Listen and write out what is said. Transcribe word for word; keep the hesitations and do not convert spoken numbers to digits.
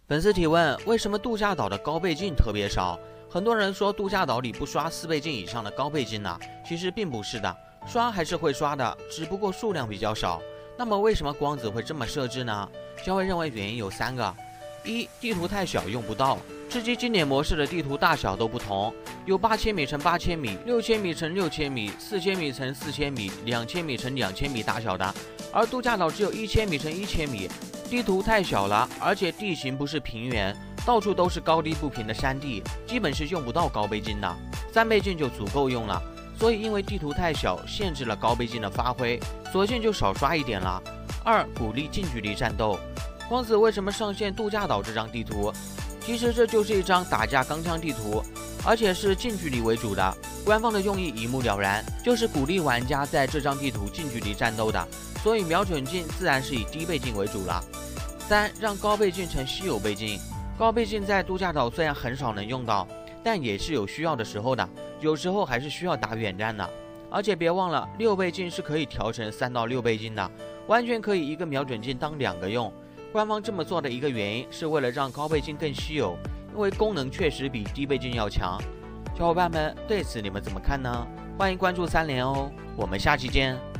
粉丝提问：为什么度假岛的高倍镜特别少？很多人说度假岛里不刷四倍镜以上的高倍镜呢、啊，其实并不是的，刷还是会刷的，只不过数量比较少。那么为什么光子会这么设置呢？小伟认为原因有三个：一、地图太小用不到，吃鸡经典模式的地图大小都不同，有八千米乘八千米、六千米乘六千米、四千米乘四千米、两千米乘两千米大小的，而度假岛只有一千米乘一千米。地图太小了，而且地形不是平原，到处都是高低不平的山地，基本是用不到高倍镜的，三倍镜就足够用了。所以因为地图太小，限制了高倍镜的发挥，索性就少刷一点了。二、鼓励近距离战斗。光子为什么上线度假岛这张地图？其实这就是一张打架钢枪地图，而且是近距离为主的。官方的用意一目了然，就是鼓励玩家在这张地图近距离战斗的，所以瞄准镜自然是以低倍镜为主了。三、让高倍镜成稀有倍镜。高倍镜在度假岛虽然很少能用到，但也是有需要的时候的，有时候还是需要打远战的。而且别忘了，六倍镜是可以调成三到六倍镜的，完全可以一个瞄准镜当两个用。官方这么做的一个原因是为了让高倍镜更稀有，因为功能确实比低倍镜要强。小伙伴们对此你们怎么看呢？欢迎关注三连哦，我们下期见。